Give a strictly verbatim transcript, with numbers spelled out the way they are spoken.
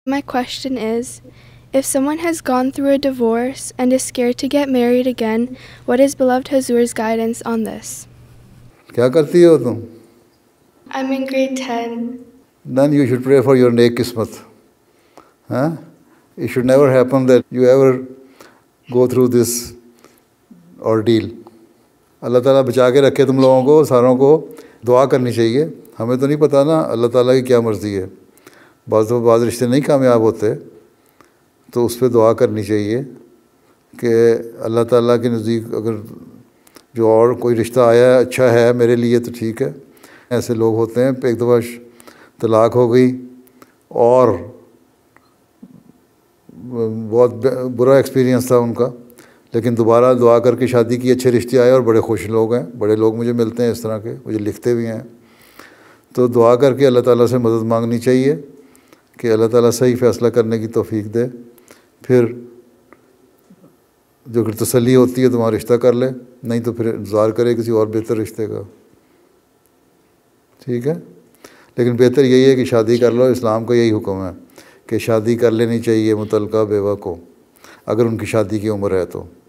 My question is, if someone has gone through a divorce and is scared to get married again, what is beloved Huzoor's guidance on this? क्या करती हो तुम? I'm in grade ten. Then you should pray for your नेक किस्मत. Huh? It should never happen that you ever go through this ordeal. अल्लाह ताला बचा के रखे तुम लोगों को, सारों को दुआ करनी चाहिए. हमें तो नहीं पता ना अल्लाह ताला की क्या मर्ज़ी है. बाज़ तो बाज़ रिश्ते नहीं कामयाब होते, तो उस पर दुआ करनी चाहिए कि अल्लाह ताला के नज़दीक अगर जो और कोई रिश्ता आया है अच्छा है मेरे लिए तो ठीक है. ऐसे लोग होते हैं एक दफ़ा तलाक हो गई और बहुत बुरा एक्सपीरियंस था उनका, लेकिन दोबारा दुआ करके शादी की, अच्छे रिश्ते आए और बड़े खुश लोग हैं. बड़े लोग मुझे मिलते हैं इस तरह के, मुझे लिखते भी हैं. तो दुआ करके अल्लाह ताला से मदद मांगनी चाहिए कि अल्लाह ताला सही फ़ैसला करने की तौफीक दे. फिर जो फिर तसल्ली होती है तो वहाँ रिश्ता कर ले, नहीं तो फिर इंतज़ार करे किसी और बेहतर रिश्ते का. ठीक है, लेकिन बेहतर यही है कि शादी कर लो. इस्लाम का यही हुक्म है कि शादी कर लेनी चाहिए मुतल्लका बेवा को, अगर उनकी शादी की उम्र है तो.